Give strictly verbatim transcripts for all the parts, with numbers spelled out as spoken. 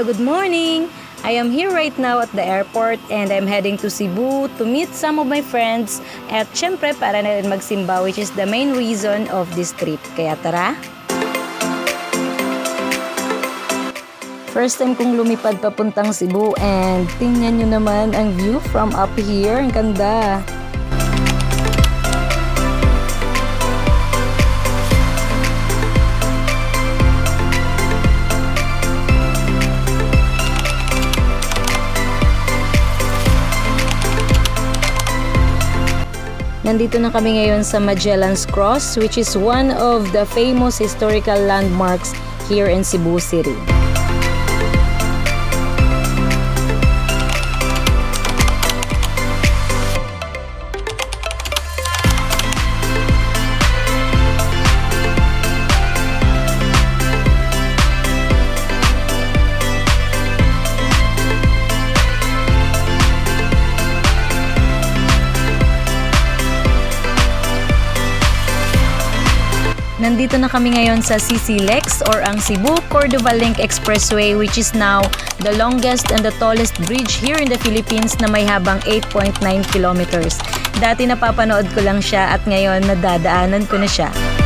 Hello, good morning! I am here right now at the airport and I'm heading to Cebu to meet some of my friends at syempre para na rin magsimba, which is the main reason of this trip. Kaya tara! First time kong lumipad papuntang Cebu and tingnan nyo naman ang view from up here. Ang ganda! Nandito na kami ngayon sa Magellan's Cross, which is one of the famous historical landmarks here in Cebu City. Nandito na kami ngayon sa C C Lex or ang Cebu-Cordova Link Expressway, which is now the longest and the tallest bridge here in the Philippines na may habang eight point nine kilometers. Dati napapanood ko lang siya at ngayon nadadaanan ko na siya.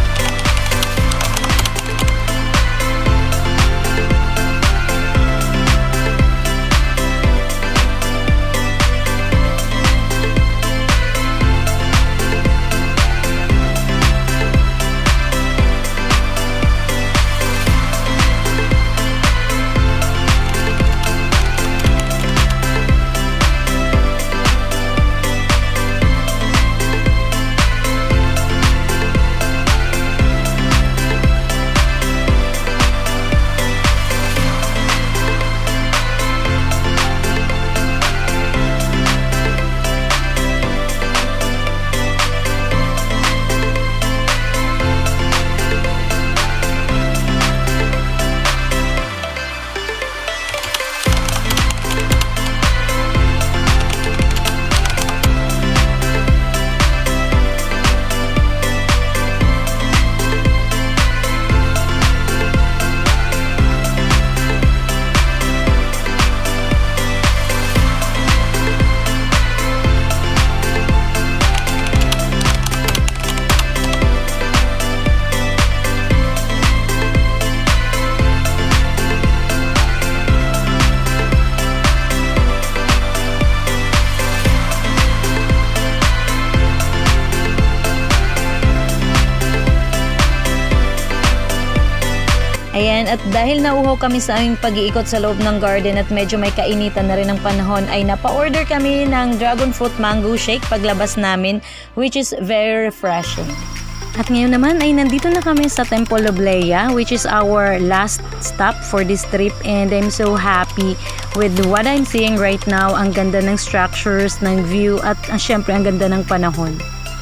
Ayan, at dahil nauhaw kami sa aming pag-iikot sa loob ng garden at medyo may kainitan na rin ng panahon, ay napa-order kami ng dragon fruit mango shake paglabas namin, which is very refreshing. At ngayon naman ay nandito na kami sa Temple of Leia, which is our last stop for this trip, and I'm so happy with what I'm seeing right now. Ang ganda ng structures, ng view, at uh, syempre ang ganda ng panahon.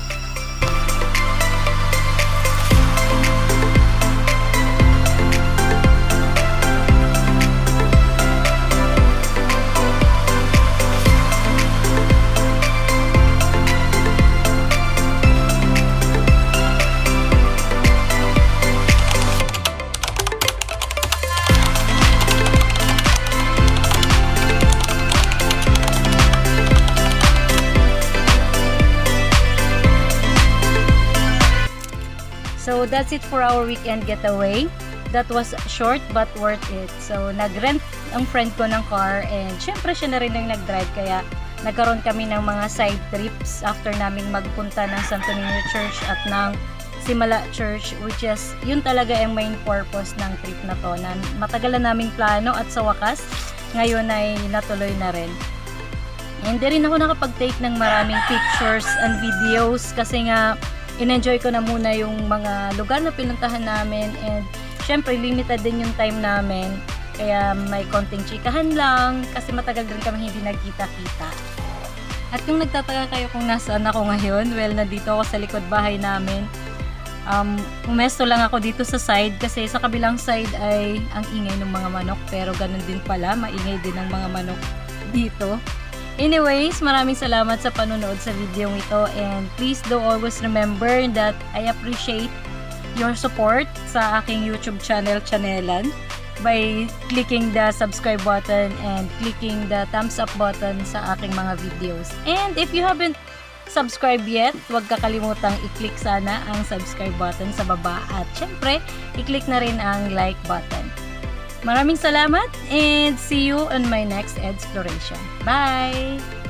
So that's it for our weekend getaway. That was short but worth it. So nag-rent ang friend ko ng car and syempre siya na rin yung nag-drive, kaya nagkaroon kami ng mga side trips after naming magpunta ng Santo Niño Church at ng Simala Church, which is yun talaga ang main purpose ng trip na to, na matagal na naming plano at sa wakas ngayon ay natuloy na rin. And di rin ako nakapag-take ng maraming pictures and videos kasi nga in-enjoy ko na muna yung mga lugar na pinuntahan namin, and syempre limited din yung time namin, kaya may konting chikahan lang kasi matagal din kami hindi nagkita-kita. At kung nagtataka kayo kung nasaan ako ngayon, well, nandito ako sa likod bahay namin. Um, umesto lang ako dito sa side kasi sa kabilang side ay ang ingay ng mga manok, pero ganun din pala, maingay din ang mga manok dito. Anyways, maraming salamat sa panonood sa video ito, and please do always remember that I appreciate your support sa aking YouTube channel, Chanelan. by clicking the subscribe button and clicking the thumbs up button sa aking mga videos. And if you haven't subscribed yet, huwag kakalimutang i-click sana ang subscribe button sa baba at syempre, i-click na rin ang like button. Maraming salamat and see you on my next exploration. Bye!